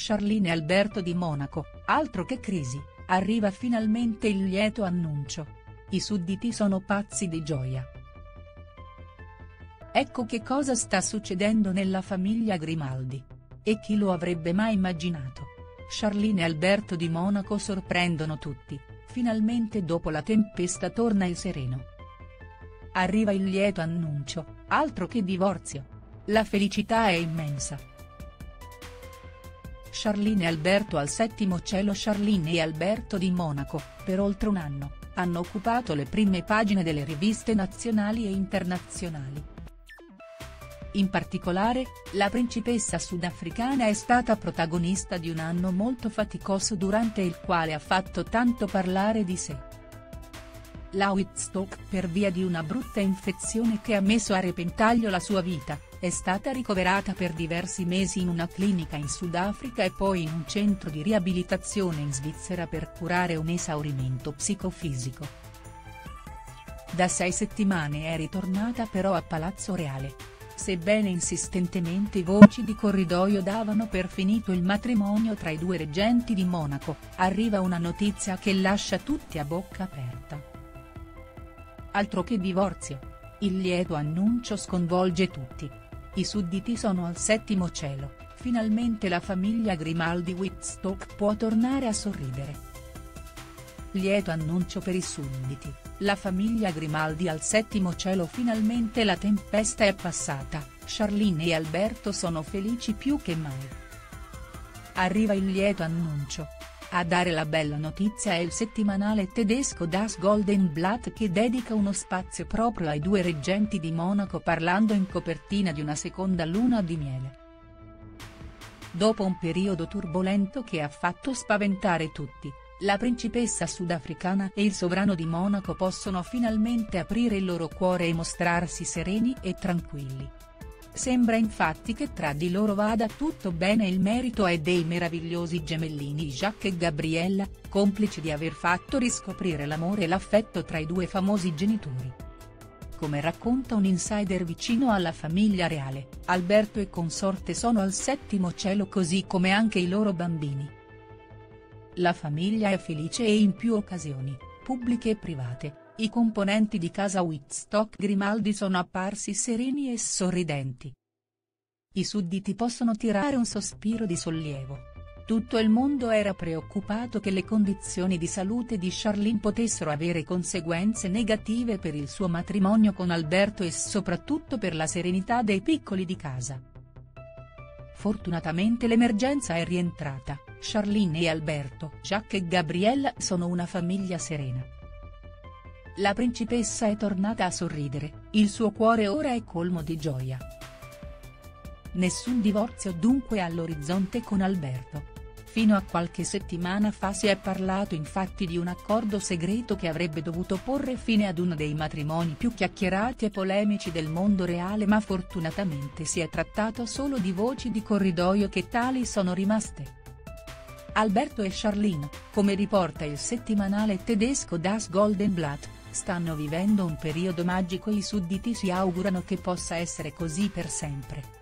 Charlene e Alberto di Monaco, altro che crisi, arriva finalmente il lieto annuncio. I sudditi sono pazzi di gioia. Ecco che cosa sta succedendo nella famiglia Grimaldi. E chi lo avrebbe mai immaginato? Charlene e Alberto di Monaco sorprendono tutti, finalmente dopo la tempesta torna il sereno. Arriva il lieto annuncio, altro che divorzio. La felicità è immensa. Charlene e Alberto al settimo cielo. Charlene e Alberto di Monaco, per oltre un anno, hanno occupato le prime pagine delle riviste nazionali e internazionali. In particolare, la principessa sudafricana è stata protagonista di un anno molto faticoso durante il quale ha fatto tanto parlare di sé. La Wittstock, per via di una brutta infezione che ha messo a repentaglio la sua vita, è stata ricoverata per diversi mesi in una clinica in Sudafrica e poi in un centro di riabilitazione in Svizzera per curare un esaurimento psicofisico. Da 6 settimane è ritornata però a Palazzo Reale. Sebbene insistentemente voci di corridoio davano per finito il matrimonio tra i due reggenti di Monaco, arriva una notizia che lascia tutti a bocca aperta. Altro che divorzio. Il lieto annuncio sconvolge tutti. I sudditi sono al settimo cielo, finalmente la famiglia Grimaldi Wittstock può tornare a sorridere. Lieto annuncio per i sudditi, la famiglia Grimaldi al settimo cielo. Finalmente la tempesta è passata, Charlene e Alberto sono felici più che mai. Arriva il lieto annuncio. A dare la bella notizia è il settimanale tedesco Das Goldenblatt, che dedica uno spazio proprio ai due reggenti di Monaco parlando in copertina di una seconda luna di miele. Dopo un periodo turbolento che ha fatto spaventare tutti, la principessa sudafricana e il sovrano di Monaco possono finalmente aprire il loro cuore e mostrarsi sereni e tranquilli. Sembra infatti che tra di loro vada tutto bene. Il merito è dei meravigliosi gemellini Jacques e Gabriella, complici di aver fatto riscoprire l'amore e l'affetto tra i due famosi genitori. Come racconta un insider vicino alla famiglia reale, Alberto e consorte sono al settimo cielo così come anche i loro bambini. La famiglia è felice e in più occasioni, pubbliche e private, i componenti di casa Wittstock Grimaldi sono apparsi sereni e sorridenti. I sudditi possono tirare un sospiro di sollievo. Tutto il mondo era preoccupato che le condizioni di salute di Charlene potessero avere conseguenze negative per il suo matrimonio con Alberto e soprattutto per la serenità dei piccoli di casa. Fortunatamente l'emergenza è rientrata, Charlene e Alberto, Jacques e Gabriella sono una famiglia serena. La principessa è tornata a sorridere, il suo cuore ora è colmo di gioia. Nessun divorzio dunque all'orizzonte con Alberto. Fino a qualche settimana fa si è parlato infatti di un accordo segreto che avrebbe dovuto porre fine ad uno dei matrimoni più chiacchierati e polemici del mondo reale, ma fortunatamente si è trattato solo di voci di corridoio che tali sono rimaste. Alberto e Charlene, come riporta il settimanale tedesco Das Goldenblatt, stanno vivendo un periodo magico e i sudditi si augurano che possa essere così per sempre.